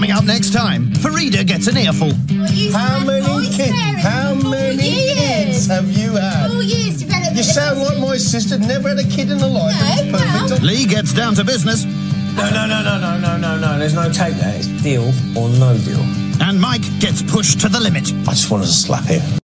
Coming up next time, Farida gets an earful. How many kids have you had? 4 years development. You sound like my sister, never had a kid in her life. No, Perfect. Lee gets down to business. No. There's no take there. It's deal or no deal. And Mike gets pushed to the limit. I just wanted to slap him.